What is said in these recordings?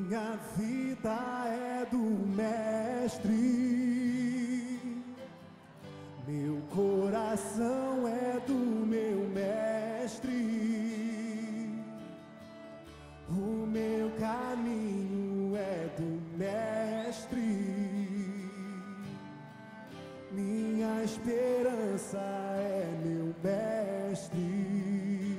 minha vida é do Mestre, meu coração é do meu Mestre, o meu caminho é do Mestre, minha esperança é meu Mestre,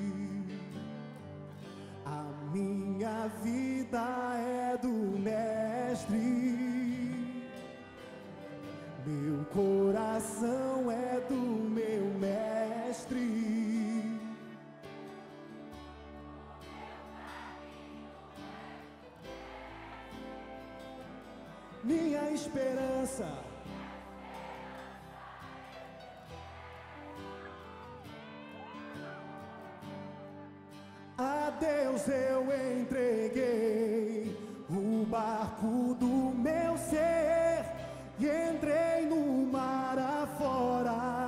a minha vida é do Mestre, meu coração é do meu Mestre, minha esperança. A Deus eu entreguei o barco do meu ser e entrei no mar afora.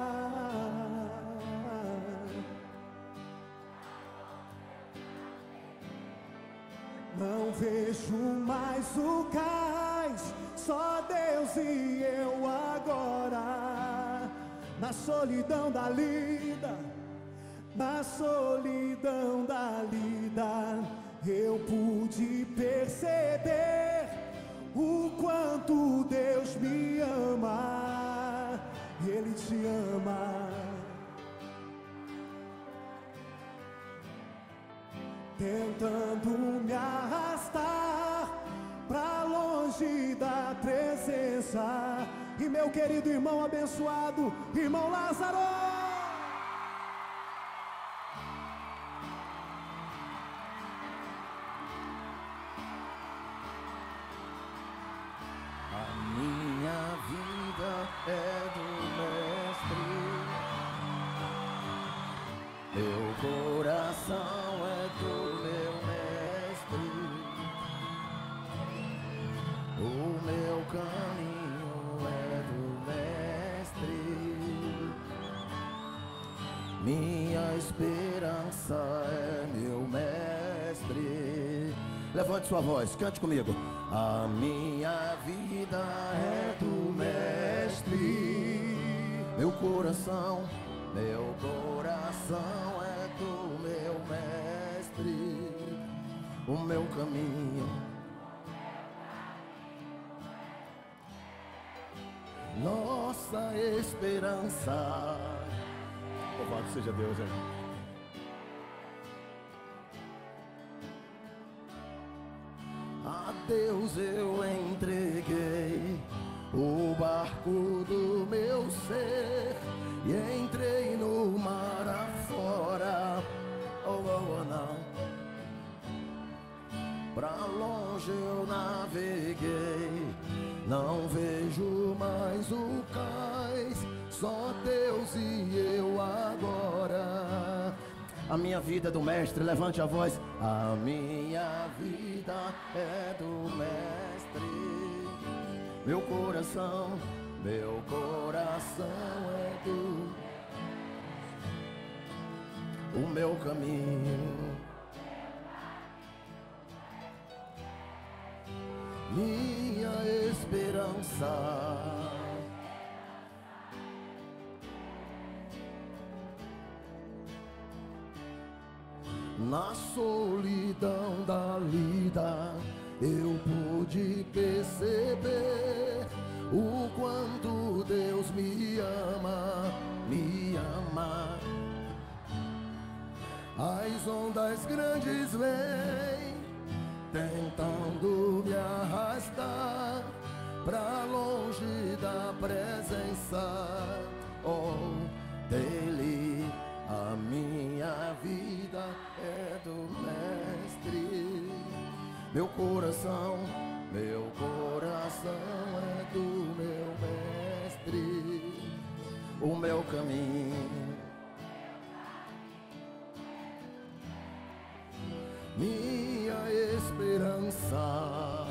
Não vejo mais o cais, só Deus e eu agora. Na solidão da lida, na solidão da lida, eu pude perceber o quanto Deus me ama. Ele te ama. Tentando me arrastar pra longe da presença. E meu querido irmão abençoado, irmão Lázaro, a minha vida é do Mestre, meu coração é do meu Mestre, o meu caminho é do Mestre, minha esperança é meu Mestre. Levante sua voz, cante comigo. A minha vida é do Mestre, meu coração é do meu Mestre, o meu caminho, nossa esperança. Louvado seja Deus, hein? A Deus eu entreguei o barco do meu ser e entrei no mar afora. Oh, oh, oh, não. Pra longe eu naveguei, não vejo mais o cais, só Deus e eu agora. A minha vida é do Mestre, levante a voz. A minha vida é do Mestre, meu coração é do, o meu caminho, minha esperança. Na solidão da lida, eu pude perceber o quanto Deus me ama, me ama. As ondas grandes vêm tentando me arrastar pra longe da presença, oh, dele. A minha vida é do Mestre, meu coração é do meu Mestre, o meu caminho, minha esperança.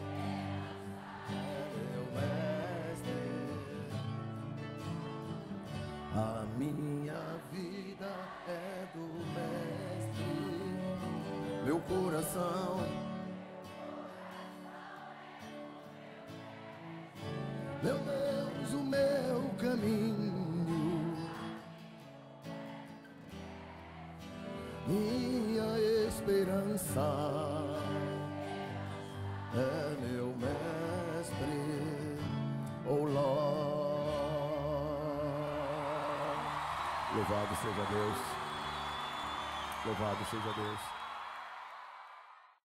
A minha vida é do Mestre, meu coração meu Deus, o meu caminho, minha esperança, é meu mestre, oh Lord. Louvado seja Deus, louvado seja Deus.